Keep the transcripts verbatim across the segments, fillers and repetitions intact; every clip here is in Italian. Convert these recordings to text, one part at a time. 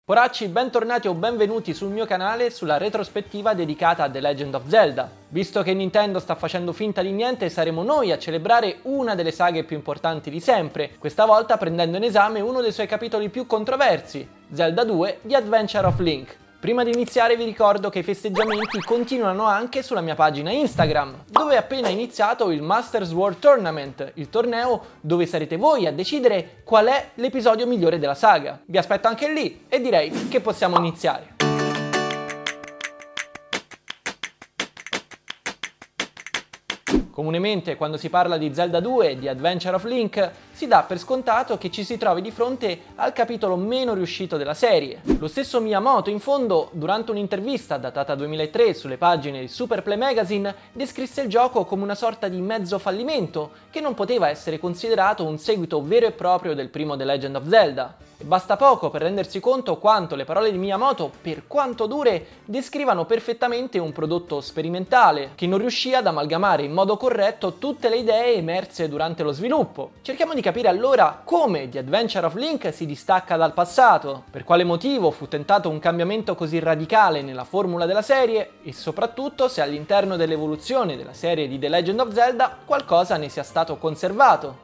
Poracci, bentornati o benvenuti sul mio canale sulla retrospettiva dedicata a The Legend of Zelda. Visto che Nintendo sta facendo finta di niente, saremo noi a celebrare una delle saghe più importanti di sempre, questa volta prendendo in esame uno dei suoi capitoli più controversi, Zelda due The Adventure of Link. Prima di iniziare vi ricordo che i festeggiamenti continuano anche sulla mia pagina Instagram, dove è appena iniziato il Masters World Tournament, il torneo dove sarete voi a decidere qual è l'episodio migliore della saga. Vi aspetto anche lì e direi che possiamo iniziare. Comunemente, quando si parla di Zelda due, The Adventure of Link, si dà per scontato che ci si trovi di fronte al capitolo meno riuscito della serie. Lo stesso Miyamoto, in fondo, durante un'intervista datata duemilatré sulle pagine di Super Play Magazine, descrisse il gioco come una sorta di mezzo fallimento che non poteva essere considerato un seguito vero e proprio del primo The Legend of Zelda. E basta poco per rendersi conto quanto le parole di Miyamoto, per quanto dure, descrivano perfettamente un prodotto sperimentale, che non riuscì ad amalgamare in modo corretto tutte le idee emerse durante lo sviluppo. Cerchiamo di capire allora come The Adventure of Link si distacca dal passato, per quale motivo fu tentato un cambiamento così radicale nella formula della serie e soprattutto se all'interno dell'evoluzione della serie di The Legend of Zelda qualcosa ne sia stato conservato.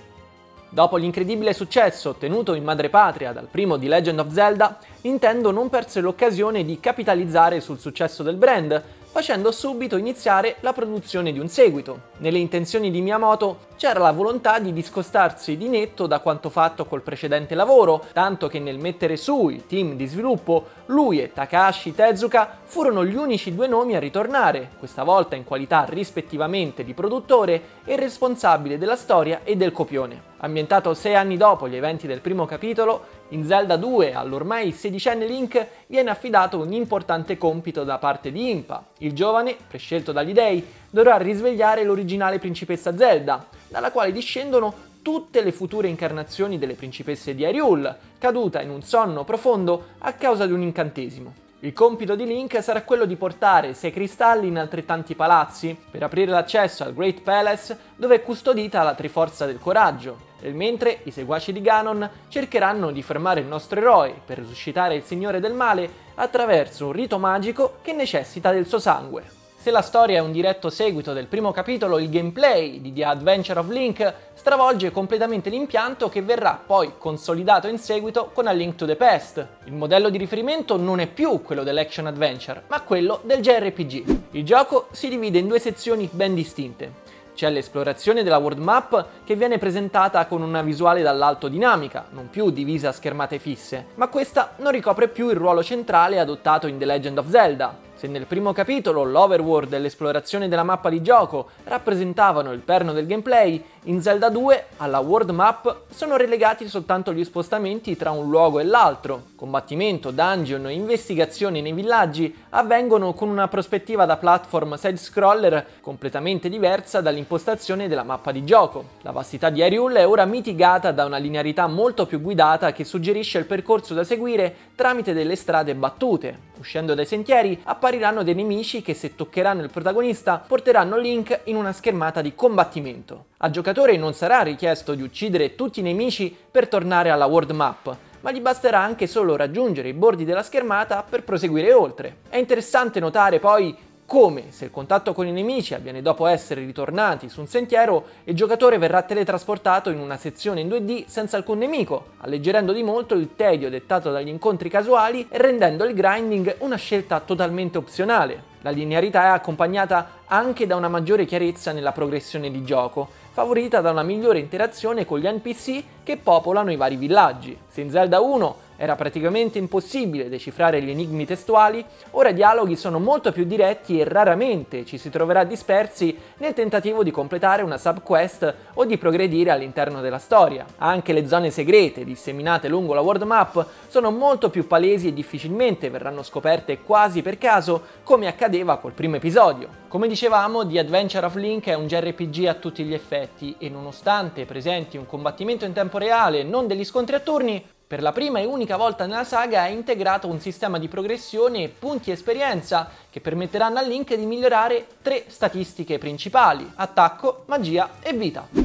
Dopo l'incredibile successo ottenuto in madrepatria dal primo The Legend of Zelda, Nintendo non perse l'occasione di capitalizzare sul successo del brand, facendo subito iniziare la produzione di un seguito. Nelle intenzioni di Miyamoto c'era la volontà di discostarsi di netto da quanto fatto col precedente lavoro, tanto che nel mettere su il team di sviluppo, lui e Takahashi Tezuka furono gli unici due nomi a ritornare, questa volta in qualità rispettivamente di produttore e responsabile della storia e del copione. Ambientato sei anni dopo gli eventi del primo capitolo, in Zelda due, all'ormai sedicenne Link, viene affidato un importante compito da parte di Impa. Il giovane, prescelto dagli dei, dovrà risvegliare l'originale principessa Zelda, dalla quale discendono tutte le future incarnazioni delle principesse di Hyrule, caduta in un sonno profondo a causa di un incantesimo. Il compito di Link sarà quello di portare sei cristalli in altrettanti palazzi per aprire l'accesso al Great Palace, dove è custodita la Triforza del Coraggio. Nel mentre i seguaci di Ganon cercheranno di fermare il nostro eroe per risuscitare il Signore del Male attraverso un rito magico che necessita del suo sangue. Se la storia è un diretto seguito del primo capitolo, il gameplay di The Adventure of Link stravolge completamente l'impianto che verrà poi consolidato in seguito con A Link to the Past. Il modello di riferimento non è più quello dell'action adventure, ma quello del J R P G. Il gioco si divide in due sezioni ben distinte. C'è l'esplorazione della world map che viene presentata con una visuale dall'alto dinamica, non più divisa a schermate fisse, ma questa non ricopre più il ruolo centrale adottato in The Legend of Zelda. Se nel primo capitolo l'overworld e l'esplorazione della mappa di gioco rappresentavano il perno del gameplay, in Zelda due alla world map sono relegati soltanto gli spostamenti tra un luogo e l'altro. Combattimento, dungeon e investigazioni nei villaggi avvengono con una prospettiva da platform side-scroller completamente diversa dall'impostazione della mappa di gioco. La vastità di Hyrule è ora mitigata da una linearità molto più guidata che suggerisce il percorso da seguire tramite delle strade battute. Uscendo dai sentieri appariranno dei nemici che, se toccheranno il protagonista, porteranno Link in una schermata di combattimento. Al giocatore non sarà richiesto di uccidere tutti i nemici per tornare alla world map, ma gli basterà anche solo raggiungere i bordi della schermata per proseguire oltre. È interessante notare poi come, se il contatto con i nemici avviene dopo essere ritornati su un sentiero, il giocatore verrà teletrasportato in una sezione in due D senza alcun nemico, alleggerendo di molto il tedio dettato dagli incontri casuali e rendendo il grinding una scelta totalmente opzionale. La linearità è accompagnata anche da una maggiore chiarezza nella progressione di gioco, favorita da una migliore interazione con gli N P C che popolano i vari villaggi. Se in Zelda uno era praticamente impossibile decifrare gli enigmi testuali, ora i dialoghi sono molto più diretti e raramente ci si troverà dispersi nel tentativo di completare una subquest o di progredire all'interno della storia. Anche le zone segrete disseminate lungo la world map sono molto più palesi e difficilmente verranno scoperte quasi per caso come accadeva col primo episodio. Come dicevamo, The Adventure of Link è un J R P G a tutti gli effetti e nonostante presenti un combattimento in tempo reale e non degli scontri a turni, per la prima e unica volta nella saga è integrato un sistema di progressione e punti esperienza che permetteranno a Link di migliorare tre statistiche principali: attacco, magia e vita.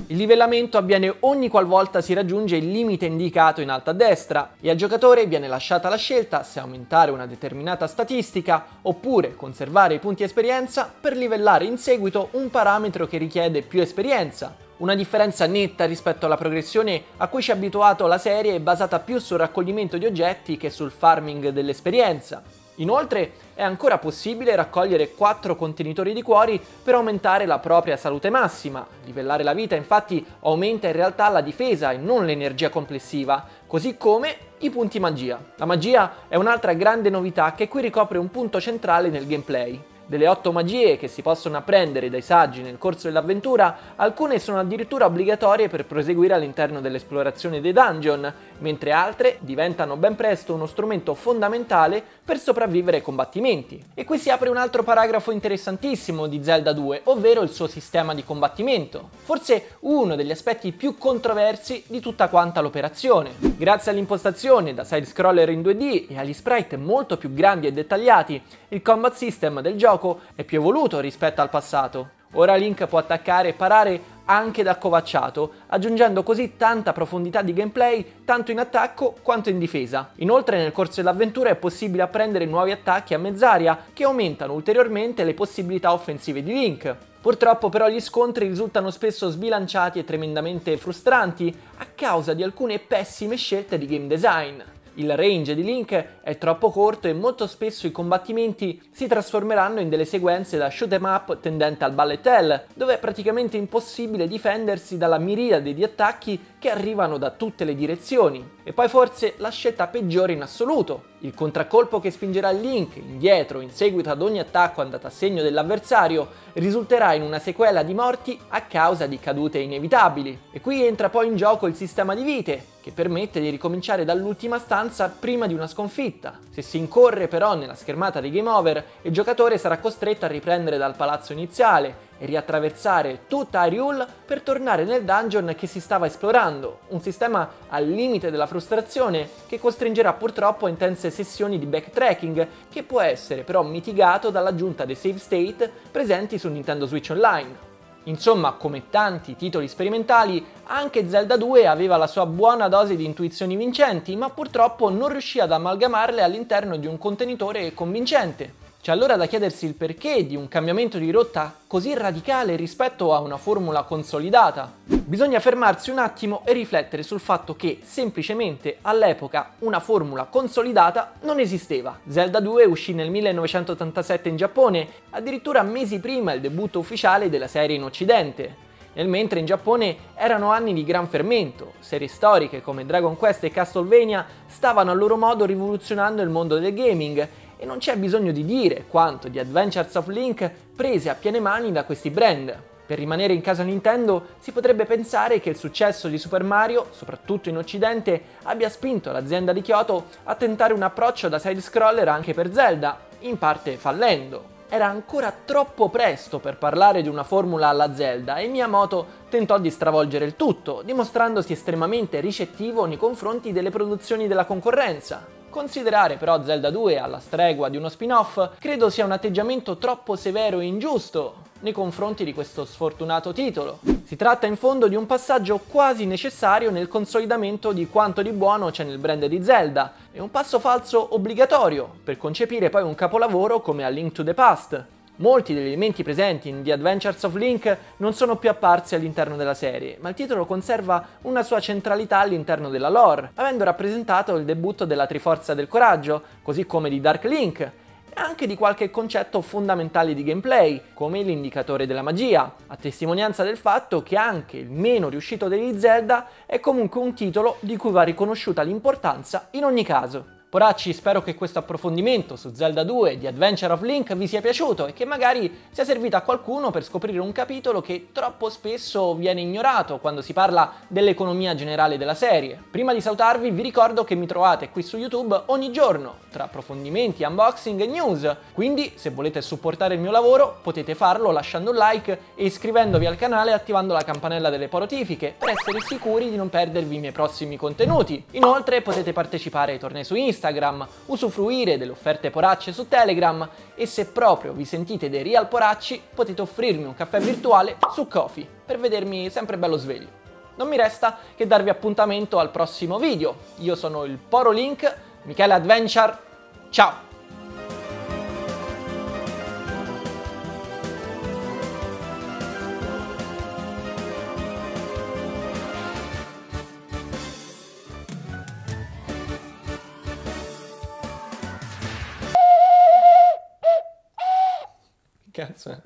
Il livellamento avviene ogni qualvolta si raggiunge il limite indicato in alto a destra e al giocatore viene lasciata la scelta se aumentare una determinata statistica oppure conservare i punti esperienza per livellare in seguito un parametro che richiede più esperienza. Una differenza netta rispetto alla progressione a cui ci ha abituato la serie, basata più sul raccoglimento di oggetti che sul farming dell'esperienza. Inoltre è ancora possibile raccogliere quattro contenitori di cuori per aumentare la propria salute massima. Livellare la vita infatti aumenta in realtà la difesa e non l'energia complessiva, così come i punti magia. La magia è un'altra grande novità che qui ricopre un punto centrale nel gameplay. Delle otto magie che si possono apprendere dai saggi nel corso dell'avventura, alcune sono addirittura obbligatorie per proseguire all'interno dell'esplorazione dei dungeon, mentre altre diventano ben presto uno strumento fondamentale per sopravvivere ai combattimenti. E qui si apre un altro paragrafo interessantissimo di Zelda due, ovvero il suo sistema di combattimento. Forse uno degli aspetti più controversi di tutta quanta l'operazione. Grazie all'impostazione da side-scroller in due D e agli sprite molto più grandi e dettagliati, il combat system del gioco è più evoluto rispetto al passato. Ora Link può attaccare e parare anche da accovacciato, aggiungendo così tanta profondità di gameplay tanto in attacco quanto in difesa. Inoltre nel corso dell'avventura è possibile apprendere nuovi attacchi a mezz'aria che aumentano ulteriormente le possibilità offensive di Link. Purtroppo però gli scontri risultano spesso sbilanciati e tremendamente frustranti a causa di alcune pessime scelte di game design. Il range di Link è troppo corto e molto spesso i combattimenti si trasformeranno in delle sequenze da shoot 'em up tendente al bullet hell, dove è praticamente impossibile difendersi dalla miriade di attacchi che arrivano da tutte le direzioni. E poi forse la scelta peggiore in assoluto, il contraccolpo che spingerà Link indietro in seguito ad ogni attacco andato a segno dell'avversario, risulterà in una sequela di morti a causa di cadute inevitabili. E qui entra poi in gioco il sistema di vite, che permette di ricominciare dall'ultima stanza prima di una sconfitta. Se si incorre però nella schermata di game over, il giocatore sarà costretto a riprendere dal palazzo iniziale e riattraversare tutta Hyrule per tornare nel dungeon che si stava esplorando, un sistema al limite della frustrazione che costringerà purtroppo a intense sessioni di backtracking, che può essere però mitigato dall'aggiunta dei save state presenti su Nintendo Switch Online. Insomma, come tanti titoli sperimentali, anche Zelda due aveva la sua buona dose di intuizioni vincenti, ma purtroppo non riuscì ad amalgamarle all'interno di un contenitore convincente. C'è allora da chiedersi il perché di un cambiamento di rotta così radicale rispetto a una formula consolidata. Bisogna fermarsi un attimo e riflettere sul fatto che semplicemente all'epoca una formula consolidata non esisteva. Zelda due uscì nel millenovecentottantasette in Giappone, addirittura mesi prima del debutto ufficiale della serie in Occidente. Nel mentre in Giappone erano anni di gran fermento, serie storiche come Dragon Quest e Castlevania stavano a loro modo rivoluzionando il mondo del gaming, e non c'è bisogno di dire quanto The Adventures of Link prese a piene mani da questi brand. Per rimanere in casa Nintendo si potrebbe pensare che il successo di Super Mario, soprattutto in Occidente, abbia spinto l'azienda di Kyoto a tentare un approccio da side-scroller anche per Zelda, in parte fallendo. Era ancora troppo presto per parlare di una formula alla Zelda e Miyamoto tentò di stravolgere il tutto, dimostrandosi estremamente ricettivo nei confronti delle produzioni della concorrenza. Considerare però Zelda due alla stregua di uno spin-off credo sia un atteggiamento troppo severo e ingiusto nei confronti di questo sfortunato titolo. Si tratta in fondo di un passaggio quasi necessario nel consolidamento di quanto di buono c'è nel brand di Zelda, e un passo falso obbligatorio per concepire poi un capolavoro come A Link to the Past. Molti degli elementi presenti in The Adventures of Link non sono più apparsi all'interno della serie, ma il titolo conserva una sua centralità all'interno della lore, avendo rappresentato il debutto della Triforza del Coraggio, così come di Dark Link, e anche di qualche concetto fondamentale di gameplay, come l'indicatore della magia, a testimonianza del fatto che anche il meno riuscito degli Zelda è comunque un titolo di cui va riconosciuta l'importanza in ogni caso. Poracci, spero che questo approfondimento su Zelda due di Adventure of Link vi sia piaciuto e che magari sia servito a qualcuno per scoprire un capitolo che troppo spesso viene ignorato quando si parla dell'economia generale della serie. Prima di salutarvi vi ricordo che mi trovate qui su YouTube ogni giorno, tra approfondimenti, unboxing e news, quindi se volete supportare il mio lavoro potete farlo lasciando un like e iscrivendovi al canale e attivando la campanella delle notifiche per essere sicuri di non perdervi i miei prossimi contenuti. Inoltre potete partecipare ai tornei su Instagram, usufruire delle offerte poracce su Telegram e se proprio vi sentite dei real poracci potete offrirmi un caffè virtuale su Ko-fi. per vedermi sempre bello sveglio. Non mi resta che darvi appuntamento al prossimo video. Io sono il Poro Link, Michele Adventure, ciao! Cazzo è?